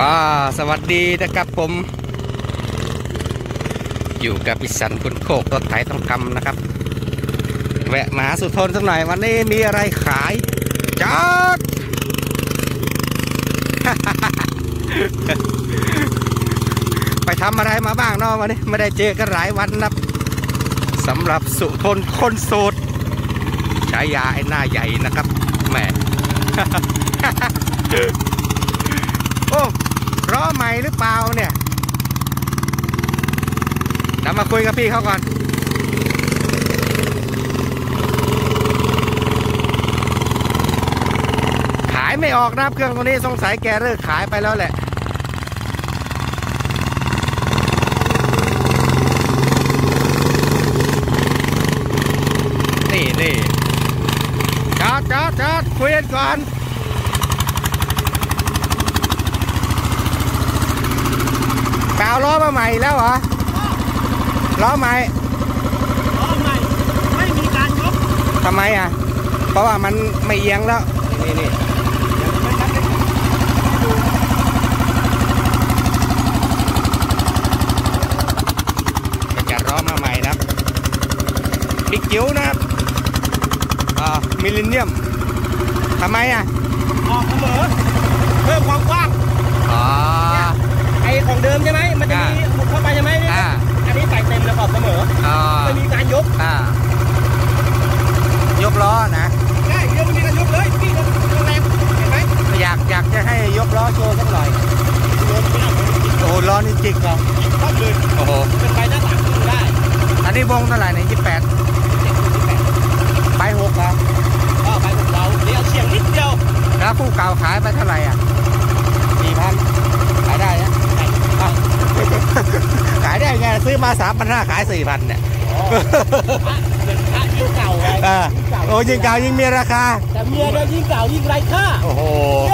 สวัสดีนะครับผมอยู่กับพิสันคุณโคกรถไถทองคำนะครับแวะมาสุทนสักหน่อยวันนี้มีอะไรขายจอด ไปทำอะไรมาบ้างเนาะวันนี้ไม่ได้เจอกันหลายวันนะสำหรับสุทนคนโสดฉายาไอ้หน้าใหญ่นะครับแหม โอ้ล้อใหม่หรือเปล่าเนี่ยเดี๋ยวมาคุยกับพี่เขาก่อนขายไม่ออกนะเครื่องตัวนี้สงสัยแกเลิกขายไปแล้วแหละนี่จอดคุยกันก่อนเปล่าล้อมาใหม่แล้วเหรอล้อใหม่ไม่มีการยกทำไมอ่ะเพราะว่ามันไม่เอียงแล้วนี่จะล้อมาใหม่นะบิ๊กจิ๋วนะครับมิลเลนเนียมทำไมอ่ะออกเสมอเพิ่มความกว้างไอของเดิมใช่ไหมมันจะมีหุบเข้าไปใช่ไหมอันนี้ใส่เต็มแล้วออกเสมอจะมีการยกยกล้อนะใช่เดี๋ยวมันมีการยกเลยพี่แรงเห็นไหมอยากจะให้ยกล้อโชว์สักหน่อยโอ้โหล้อนี่จิกเหรอชอบเลยโอ้โหเป็นใบหน้าต่างขึ้นได้อันนี้วงเท่าไหร่เนี่ย28ใบ6ครับใบ6เราเดี๋ยวเฉียงนิดเดียวแล้วคู่เก่าขายไปเท่าไหร่อ่ะ4,000ขายได้นะขายได้ไงซื้อมา3,500ขาย4,000เนี่ยเป็นพระยิ่งเก่าเลยโอ้ยิ่งเก่ายิ่งมีราคาแต่เมียเรายิ่งเก่ายิ่งไร้ค่าโอ้โห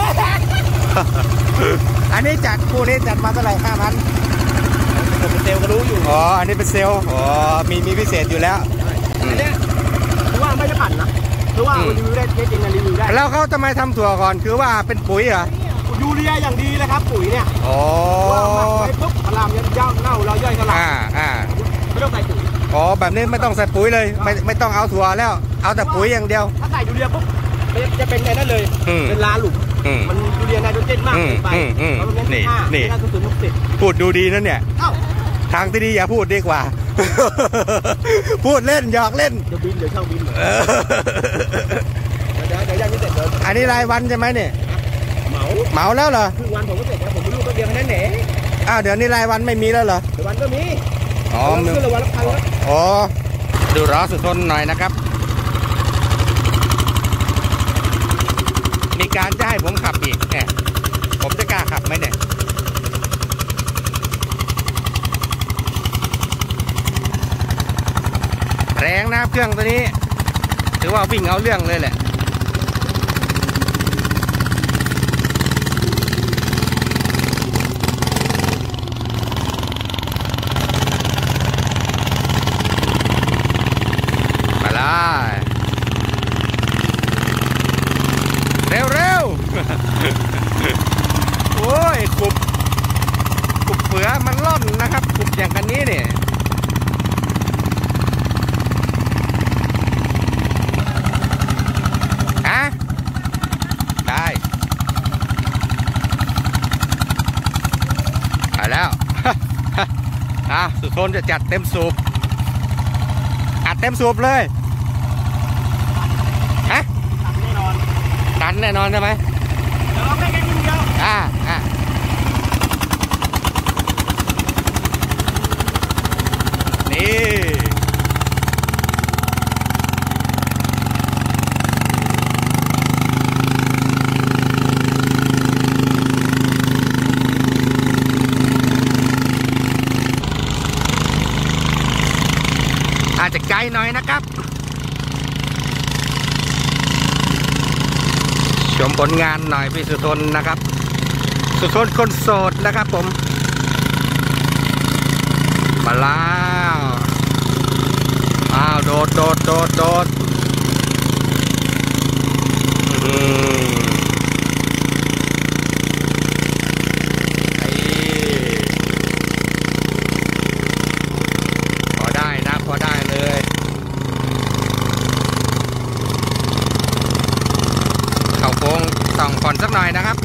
อันนี้จัดคู่นี้จัดมาเท่าไหร่5,000 เป็นเซลล์ก็รู้อยู่อ๋ออันนี้เป็นเซลล์อ๋อมีพิเศษอยู่แล้วอันนี้คือว่าไม่ได้ปั่นนะคือว่ารีวิวได้จริงๆรีวิวได้แล้วเขาทำไมทำถั่วก่อนคือว่าเป็นปุ๋ยเหรอยูเรียอย่างดีเลยครับปุ๋ยเนี่ยโอ้ไปปุ๊บพลามยันเน่าเราย่อยสลายไม่ต้องใส่ปุ๋ยอ๋อแบบนี้ไม่ต้องใส่ปุ๋ยเลยไม่ต้องเอาถั่วแล้วเอาแต่ปุ๋ยอย่างเดียวถ้าใส่ยูเรียปุ๊บจะเป็นไงนั่นเลยเป็นลาหลุมมันยูเรียไนโตรเจนมากไปนี่พูดดูดีนั่นเนี่ยทางที่ดีอย่าพูดดีกว่าพูดเล่นหยอกเล่นเดี๋ยวช่างบินเดี๋ยวยังไม่เสร็จเลยอันนี้รายวันใช่ไหมเนี่ยเหมาแล้วเหรอครึ่งวันผมก็เสร็จแล้วผมไม่รู้ตัวเดียวแค่นั้นเองเดี๋ยวนี้รายวันไม่มีแล้วเหรอรายวันก็มีขึ้นรายวันละพันแล้วอ๋อดูล้อสุดทนหน่อยนะครับมีการจะให้ผมขับอีกผมจะกล้าขับไหมเนี่ยแรงนะเครื่องตัวนี้ถือว่าวิ่งเอาเรื่องเลยแหละมาเลยเร็วโอ้ยขุบเฟือมันล่อนนะครับขุบอย่างกันนี้เนี่ยได้ไปแล้วสุดทนจะจัดเต็มสูบอัดเต็มสูบเลยตันแน่นอนใช่ไหมเราไม่แค่นิดเดียวนี่อาจจะไกลหน่อยนะครับชมผลงานหน่อยพี่สุทนนะครับสุทนคนโสดนะครับผมมาแล้วโดด คก่อนสักหน่อยนะครับ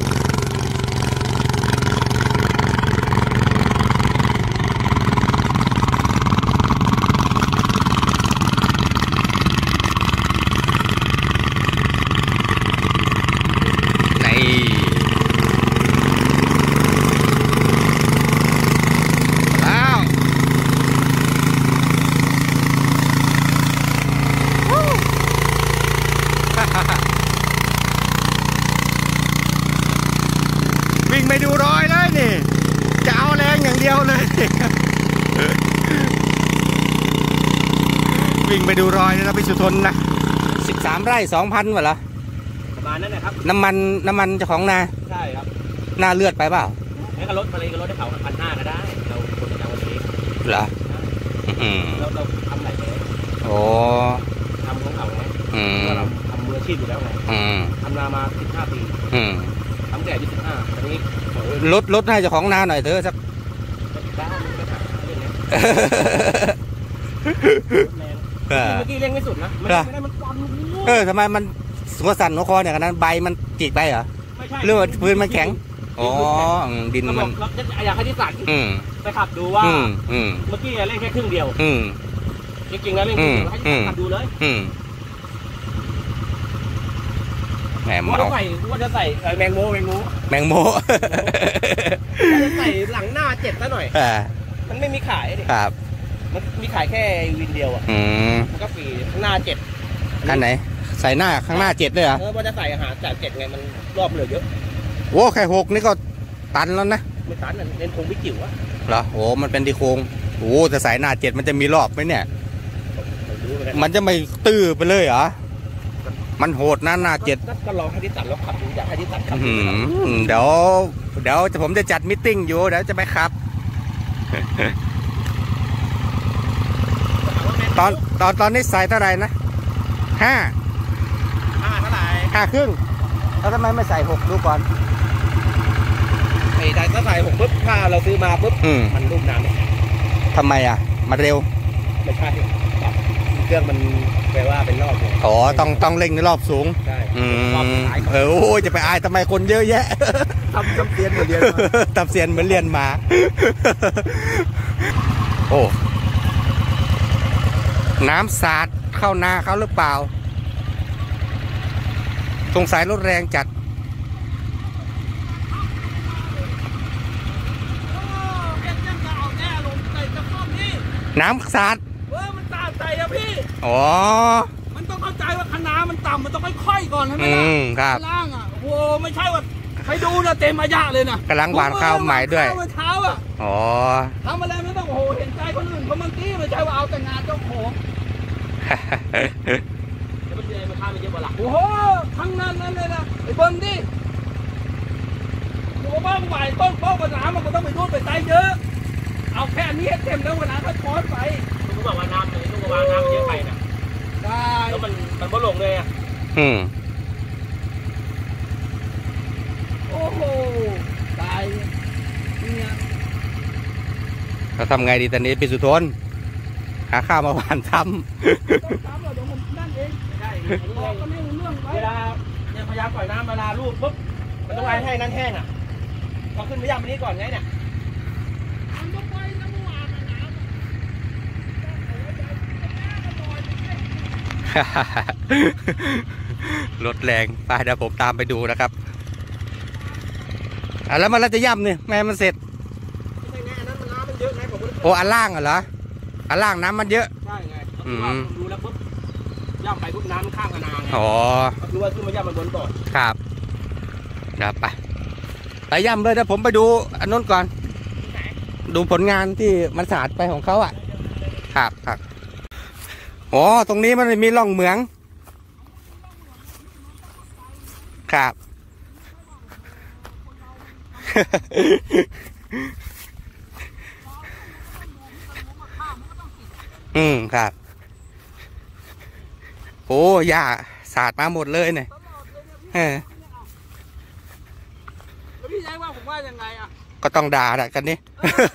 วิ่งไปดูรอยเลยนี่จะเอาแรงอย่างเดียวเลยวิ่งไปดูรอยนะพี่สุทนนะ13 ไร่ 2,000 วะเหรอประมาณนั้นนะครับน้ำมันเจ้าของนาใช่ครับหน้าเลือดไปเปล่าแล้วก็รถมาเลยก็รถได้เผา1,500ก็ได้เราคนจะวันนี้เหรอเราทำไหนไปโอ้ทำของเขาไงเราทำมืออาชีพอยู่แล้วไงทำนามา15 ปีทำแก่25ตอนนี้ลดให้เจ้าของนาหน่อยเถอะสักได้ไม่ถามเรื่องนี้เมื่อกี้เร่งไม่สุดนะไม่ได้มันความรู้ทำไมมันหัวสั่นหัวคอเนี่ยกันนั้นใบมันจีกไปเหรอเรื่องพื้นมันแข็งอ๋อดินมันอยากให้ที่สั่นไปขับดูว่าเมื่อกี้เร่งแค่ครึ่งเดียวจริงๆแล้วเร่งครึ่งเดียวให้ขับดูเลยแหมว่าจะใส่แมงโมจะใส่หลังหน้า7ซะหน่อยมันไม่มีขายดิครับมันมีขายแค่วินเดียวมันก็ฟรีข้างหน้า7 อันไหนใส่หน้าข้างหน้า7เลยเหรอว่าจะใส่อาหารจาก7ไงมันรอบเหลือเยอะโอ้แค่6นี่ก็ตันแล้วนะไม่ตันเน้นโครงวิจิ๋วอะเหรอโอ้มันเป็นดีโครงโอ้แต่ใส่หน้า7มันจะมีรอบไหมเนี่ยมันจะไม่ตื้อไปเลยเหรอมันโหดนะหน้า7 ก็ลองให้ที่ตัดแล้วขับดูอยากให้ที่ตัดขับเดี๋ยวผมจะจัดมิทติ้งอยู่เดี๋ยวจะไปขับตอนนี้ใส่เท่าไหร่นะ5 เท่าไหร่ 5 ครึ่งแล้วทำไมไม่ใส่6ดูก่อนถ้าใส่6ปุ๊บถ้าเราซื้อมาปุ๊บมันลูกน้ำทำไมอ่ะมันเร็วไม่ใช่เครื่องมันแปลว่าเป็นรอบอ๋อต้องเร่งในรอบสูงใช่โอ้ยจะไปอายทำไมคนเยอะแยะทำเสียนเหมือนเรียนทำเสียนเหมือนเรียนมาโอ้น้ำสาดเข้านาเขาหรือเปล่าสงสัยรถแรงจัดน้ำสาดมันสาดใจอะพี่อ๋อมันต้องเข้าใจว่าคะน้ามันต่ำมันต้องค่อยๆก่อนใช่ไหมครับล่างอ่ะโอ้ไม่ใช่ว่าใครดูนะเต็มอายะเลยนะกำลังหวานข้าวใหม่ด้วยเท้าอ่ะอ๋อทำอะไรไม่ต้องโอ้เห็นใจคนอื่นเขาเมื่อกี้ไม่ใช่ว่าเอาแต่งานเจ้าของจะเป็นยังไงมาฆ่าไม่เยอะกว่าหลักโอ้โหทั้งนั้นเลยนะไอ้เบิ้งดิโอ้บ้างใหม่ต้นโป๊ะกระหน่ำมันก็ต้องไปรูดไปใจเยอะเอาแค่นี้เต็มแล้วกระหน่ำก็ช้อนไปลูกบอกว่าน้ำเลยลูกบอกว่าน้ำเยอะไปนะได้แล้วมันบ่ลงเลยอ่ะโอ้โหตายเนี่ยเราทำไงดีตอนนี้พี่สุทนหาข้าวมาหวานทำเวลาเนี่ยพยายามปล่อยน้ำเวลาลูกปุ๊บมันต้องให้นั้นแห้งอ่ะพอขึ้นไปย่ำนี้ก่อนไงเนี่ยรถแรงไปเดี๋ยวผมตามไปดูนะครับแล้วมันจะย่ำเนี่ยแม่มันเสร็จโอ้อันล่างเหรออันล่างน้ำมันเยอะใช่ไงดูแล้วปุ๊บย่ำไปปุ๊บน้ำมันข้ามกันนาไงอ๋อดูว่าขึ้นมาย่ำมันบนก่อนครับเดี๋ยวไปย่ำเลยเดี๋ยวผมไปดูอันนู้นก่อนดูผลงานที่มันสาดไปของเขาอ่ะครับอ๋อตรงนี้มันมีร่องเหมืองครับครับโอ้ย่าสาดมาหมดเลยเนี่ยพี่ชายว่าผมว่ายังไงอ่ะก็ต้องด่ากันนี่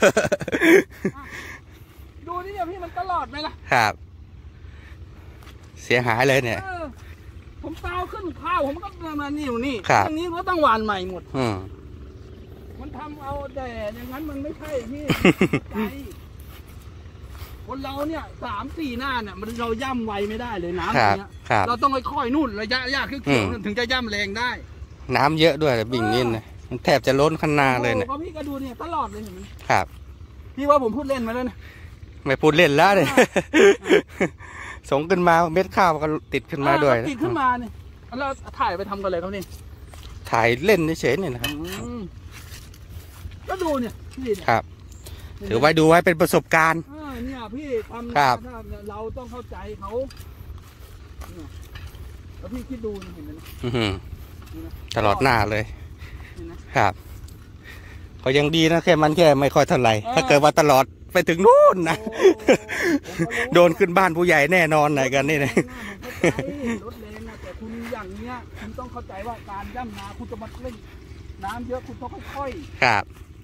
ดูนี่เนี่ยพี่มันตลอดไหมล่ะครับเสียหายเลยเนี่ยผผมเตาขึ้นข้าวผมก็มานี่อยู่นี่ครับอย่างนี้ก็ต้องหวานใหม่หมดอืมมันทำเอาแต่อย่างนั้นมันไม่ใช่พี่ ใจคนเราเนี่ย3-4 หน้าเนี่ยมันเราย่ำไวไม่ได้เลยน้ำคอรับย่างเงี้ยครับเราต้องค่อยๆนู่นระยะเขียวๆถึงจะย่ำแรงได้น้ำเยอะด้วยบิ่งนี่นะมันแทบจะล้นคันนาเลยเนี่ยโอ้พี่ก็ดูเนี่ยตลอดเลยเห็นไหมครับพี่ว่าผมพูดเล่นมาแล้วนะไม่พูดเล่นแล้วเนี่ย ส่งขึ้นมาเม็ดข้าวก็ติดขึ้นมาด้วยติดขึ้นมาเนี่ยแล้วถ่ายไปทำกันเลยเขานี่ถ่ายเล่นเฉยๆเนี่ยนะครับก็ดูเนี่ยพี่เนี่ยครับ ถือไว้ดูไว้เป็นประสบการณ์เนี่ยพี่ทำครับเราต้องเข้าใจเขาเนี่ยแล้วพี่คิดดูนี่เห็นไหมอื้อหือตลอดหน้าเลยเห็นไหมครับเขายังดีนะแค่มันแค่ไม่ค่อยเท่าไหร่ ถ้าเกิดว่าตลอดไปถึงนู่นนะ โดนขึ้นบ้านผู้ใหญ่แน่นอนไหนกันนี่นะรถแรงนะแต่คุณอย่างเนี้ยคุณต้องเข้าใจว่าการย่ำนาคุณจะมาเล่นน้ำเยอะคุณต้องค่อยครับ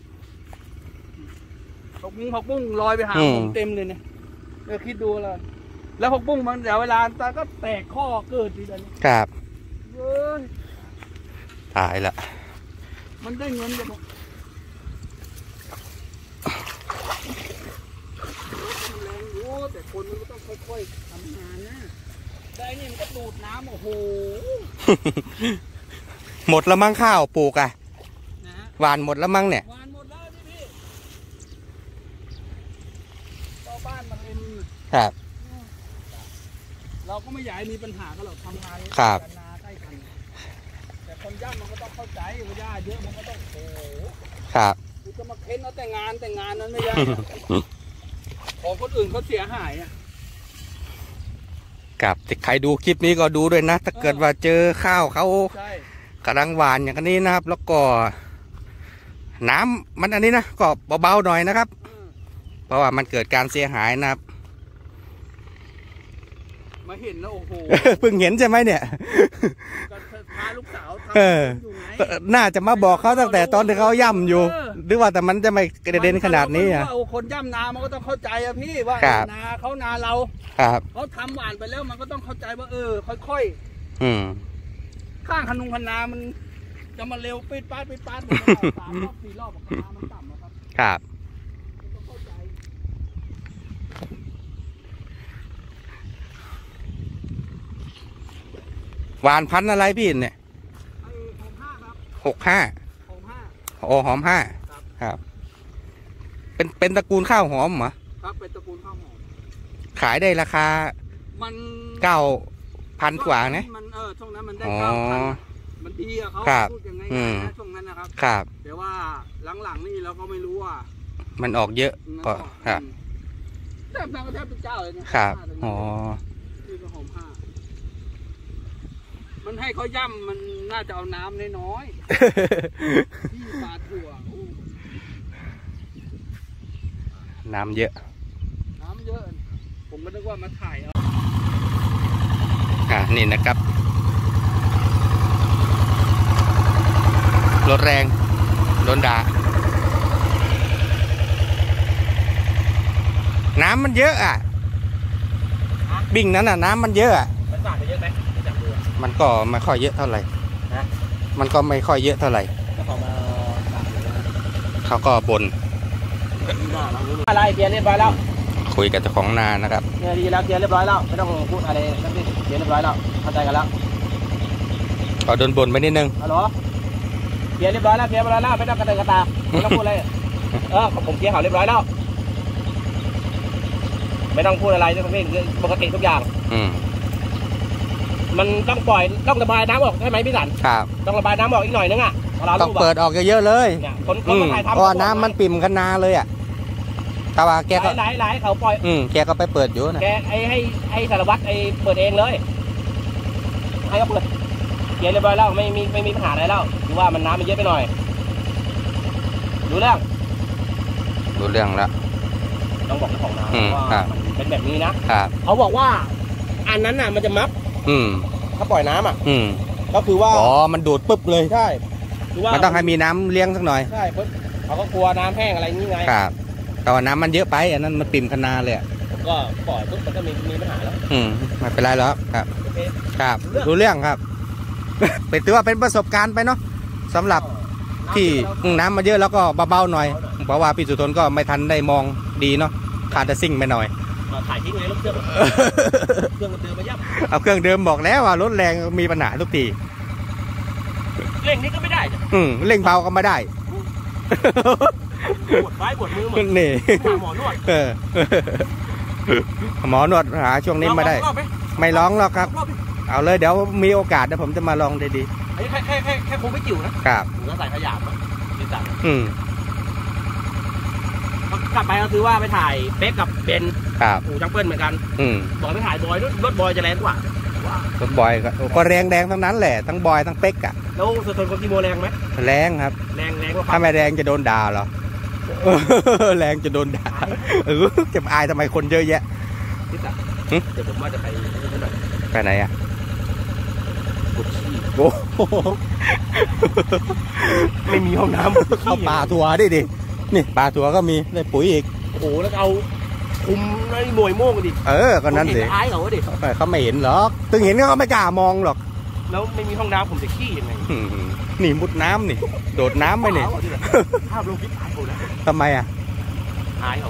ๆผักบุ้งลอยไปหาผมเต็มเลยเนี่ยเดี๋ยวคิดดูเลยแล้วผักบุ้งมันเดี๋ยวเวลาตาก็แตกข้อเกิดทีเดียวนี้ครับเว้ยตายละมันได้เงินจากแรงอยู่แต่คนมันก็ต้องค่อยๆทำงานนะได้นี่มันก็ดูดน้ำโอ้โหหมดแล้วมั้งข้าวปลูกอ่ะนะฮะหวานหมดแล้วมั้งเนี่ยวานหมดแล้วนี่พี่ก็บ้านมันเป็นครับเราก็ไม่อยากให้มีปัญหากันหรอกทำงานครับกันนาใกล้กัน แต่คนย่ำมันก็ต้องเข้าใจว่าย่าเยอะมันก็ต้องโอ้โหครับกูจะมาเค้นเอาแต่งานนั้นไม่ได้นะของคนอื่นเขาเสียหายอ่ะครับใครดูคลิปนี้ก็ดูด้วยนะ ถ้าเกิดว่าเจอข้าวเขาใช่กำลังหวานอย่างนี้นะครับ แล้วก็น้ำมันอันนี้นะก็เบาๆหน่อยนะครับ เพราะว่ามันเกิดการเสียหายนะครับมาเห็นแล้วโอ้โหเพิ่งเห็นใช่ไหมเนี่ยก็พาลูกสาวทำเอออยู่ไงน่าจะมาบอกเขาตั้งแต่ตอนที่เขาย่ำอยู่ หรือว่าแต่มันจะไม่กระเด็นขนาดนี้อ่ะเอาคนย่ำนามันก็ต้องเข้าใจอะพี่ว่าครับนาเขานาเราครับเขาทำหวานไปแล้วมันก็ต้องเข้าใจว่าค่อยอืมๆข้างคันนามันจะมาเร็วปิดปาดมันก็3 รอบ 4 รอบคันนามันต่ำนะครับครับต้องเข้าใจหวานพันธุ์อะไรพี่เนี่ยของ5ครับ 65 ของ5 โอ้หอม5 ครับครับ เป็นตระกูลข้าวหอมเหรอครับเป็นตระกูลข้าวหอมขายได้ราคามัน 9,000 กว่านะมันช่วงนั้นมันได้อ๋อ 9,000มันดีอะเขาครับพูดยังไงอืมนะช่วงนั้นนะครับครับแต่ว่าหลังๆนี่เราก็ไม่รู้ว่ามันออกเยอะก็ครับแทบเป็นเจ้าเลยนะครับอ๋อนี่ก็หอมผ้ามันให้เขาย่ำมันน่าจะเอาน้ำน้อยๆที่ปลาถั่วโอ้น้ำเยอะน้ำเยอะ ผมก็นึกว่ามาถ่ายเอานี่นะครับ รถแรงโดนด่า น้ำมันเยอะอ่ะ บิ่งนั้นอ่ะน้ำมันเยอะอ่ะมันสาดไปเยอะไหมจับดูมันก็ไม่ค่อยเยอะเท่าไหร่ฮะมันก็ไม่ค่อยเยอะเท่าไหร่แล้วเขามาสาดเขาก็บ่นอะไรเกียร์เรียบร้อยแล้วคุยกับเจ้าของนานะครับเนี่ยดีแล้วเกียร์เรียบร้อยแล้วไม่ต้องพูดอะไรทั้งสิ้นเกียร์เรียบร้อยแล้วเข้าใจกันแล้วก็โดนบ่นไปนิดนึงฮัลโหลเกียร์เรียบร้อยแล้วเกียร์เรียบร้อยแล้วไม่ต้องกระเตงกระตาไม่ต้องพูดอะไรผมเกียร์เขาเรียบร้อยแล้วไม่ต้องพูดอะไรทั้งสิ้นคือปกติทุกอย่างอืมมันต้องปล่อยต้องระบายน้ำออกใช่ไหมพี่สันครับต้องระบายน้ำออกอีกหน่อยนึงอ่ะต้องเปิดออกเยอะๆเลยเนี่ยคนมาถ่ายทำเพราะว่าน้ำมันปิ่มกันนาเลยอ่ะแต่ว่าแกก็ไหลเขาปล่อยแกก็ไปเปิดอยู่นะแกให้สารวัตรเปิดเองเลยให้เขาเปิดเกียร์เรียบร้อยแล้วไม่มีปัญหาอะไรแล้วคือว่ามันน้ำมันเยอะไปหน่อยรู้เรื่องรู้เรื่องแล้วต้องบอกเจ้าของนาอืมว่าครับมันเป็นแบบนี้นะครับ เขาบอกว่าอันนั้นน่ะมันจะมัฟอืมถ้าปล่อยน้ำอ่ะอืมก็คือว่าอ๋อมันดูดปุ๊บเลยใช่คือว่ามันต้องให้มีน้ำเลี้ยงสักหน่อยใช่ปุ๊บเขาก็กลัวน้ำแห้งอะไรอย่างนี้ไงครับแต่ว่าน้ำมันเยอะไปอันนั้นมันปิ่มคนาเลยอะก็ปล่อยปุ๊บมันก็มีปัญหาแล้วไม่เป็นไรหรอกครับโอเคครับรู้เรื่องครับ เป็นถือว่าเป็นประสบการณ์ไปเนาะสำหรับที่น้ำมาเยอะแล้วก็เบาๆหน่อยเพราะว่าพี่สุทนก็ไม่ทันได้มองดีเนาะขาดแต่ซิ่งไปหน่อยถ่ายทิ้งเลยรถเครื่องมันเดินมายับเอาเครื่องเดิมบอกแล้วว่ารถแรงมีปัญหาทุกทีเร่งนี้ก็ไม่ได้เร่งเบาก็ไม่ได้ปวดไม้ปวดมือหมดนี่หมอนวดหมอนวดหาช่วงนี้ไม่ได้ ไม่ร้องหรอกครับ เอาเลยเดี๋ยวมีโอกาสเดี๋ยวผมจะมาลองดีอันนี้แค่คงไม่จิ๋วนะครับผมก็ใส่ขยะมาติดตั้งกลับไปก็คือว่าไปถ่ายเป๊กกับเบนอู่จังเปิลเหมือนกันบอกไปถ่ายบอยรถบอยจะแรงกว่ารถบอยก็แรงทั้งนั้นแหละทั้งบอยทั้งเป๊กอะแล้วสุดทนคนกีโมแรงไหมแรงครับแรงกว่าถ้าไม่แรงจะโดนด่าเหรอแรงจะโดนด่าเจ็บอายทำไมคนเยอะแยะเดี๋ยวผมว่าจะไปไหนอะโอ้ไม่มีห้องน้ำเข้าป่าทัวร์ดินี่ป่าทัวร์ก็มีได้ปุ๋ยอีกโอ้โหแล้วเอาคุมไอ้หมวยโม่งดิก็นั่นสิท้ายเขาดิเขาไม่เห็นหรอกถึงเห็นก็ไม่กล้ามองหรอกแล้วไม่มีห้องน้ำผมจะขี้ยังไงนี่มุดน้ำนี่โดดน้ำไปเนี่ยภาพลงคลิปถ่ายเขานะทำไมอ่ะถ่ายเขา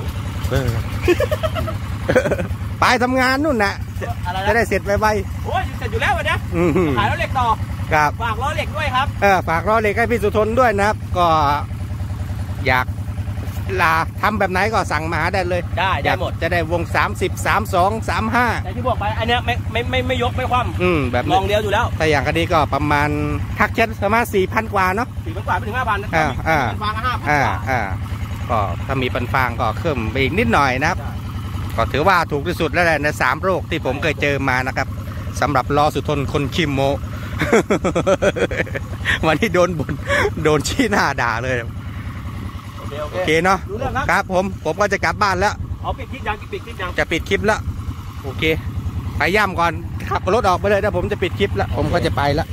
ไปทำงานนู่นนะจะได้เสร็จไวๆโอ้ยเสร็จอยู่แล้ววันนี้ขายล้อเหล็กต่อครับฝากล้อเหล็กด้วยครับฝากล้อเหล็กให้พี่สุทนด้วยนะครับก็อยากทำแบบไหนก็สั่งมาหาได้เลยได้หมดจะได้วง30 32 35 แต่ที่บอกไปอันเนี้ยไม่ยกไม่คว่ำแบบลองเดียวอยู่แล้วแต่อย่างคดีก็ประมาณทักแชทประมาณ 4,000 กว่าเนาะ 4,000 กว่าไปถึง 5,000 นะฟาง5,000 ก็ถ้ามีปันฟางก็เพิ่มไปอีกนิดหน่อยนะครับก็ถือว่าถูกที่สุดแล้วแหละใน3โรคที่ผมเคยเจอมานะครับสำหรับล้อสุทนคนคิมโม วันที่โดนบ่นโดนชี้หน้าด่าเลยโอเคเนาะครับผมก็จะกลับบ้านแล้วปิดคลิปยังจะปิดคลิปแล้วโอเคไปย่ำก่อนขับรถออกไปเลยนะผมจะปิดคลิปแล้วผมก็จะไปแล้ว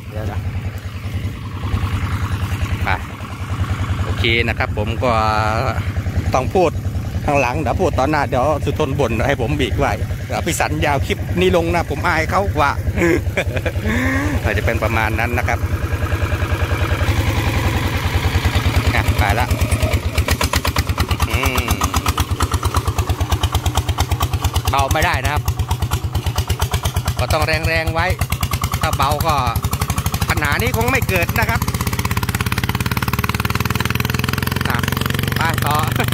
ไปโอเคนะครับผมก็ต้องพูดข้างหลังเดี๋ยวพูดตอนหน้าเดี๋ยวสุทนบ่นให้ผมบีกไว้พี่สันยาวคลิปนี้ลงนะผมอายเขาว่าอาจจะเป็นประมาณนั้นนะครับไปละเบาไม่ได้นะครับก็ต้องแรงไว้ถ้าเบาก็ปัญหานี้คงไม่เกิดนะครับไปต่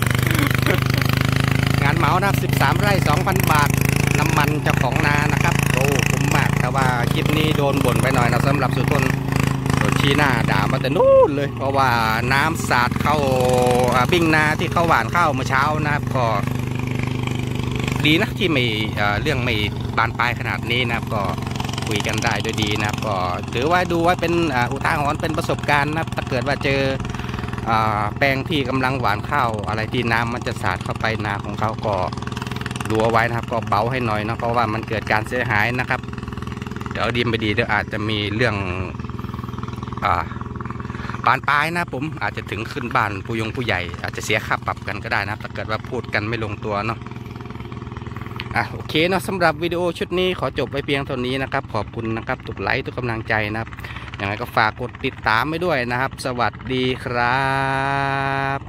องานเหมานะ13 ไร่ 2,000 บาทน้ำมันเจ้าของนานะครับโอ้คุ้มมากแต่ว่าคลิปนี้โดนบ่นไปหน่อยนะสำหรับสุทนโดนชี้หน้าด่ามาแต่นู่นเลยเพราะว่าน้ำสาดเข้าบิ้งนาที่เขาหว่านข้าวเมื่อเช้านะครับก็ดีนะที่ไม่เรื่องไม่บานปลายขนาดนี้นะครับก็คุยกันได้โดยดีนะครับก็ถือว่าดูไว้เป็นอุทาหรณ์เป็นประสบการณ์นะครับถ้าเกิดว่าเจอแปลงที่กำลังหว่านข้าวอะไรที่น้ำมันจะสาดเข้าไปนาของเขาก็ดูเอาไว้นะครับก็เบาให้หน่อยนะเพราะว่ามันเกิดการเสียหายนะครับเดี๋ยวดีไม่ดีเดี๋ยวอาจจะมีเรื่องบานปลายนะผมอาจจะถึงขึ้นบ้านผู้ใหญ่อาจจะเสียค่าปรับกันก็ได้นะถ้าเกิดว่าพูดกันไม่ลงตัวเนาะโอเคเนาะสำหรับวิดีโอชุดนี้ขอจบไปเพียงเท่านี้นะครับขอบคุณนะครับทุกไลค์ทุกกำลังใจนะครับยังไงก็ฝากกดติดตามไว้ด้วยนะครับสวัสดีครับ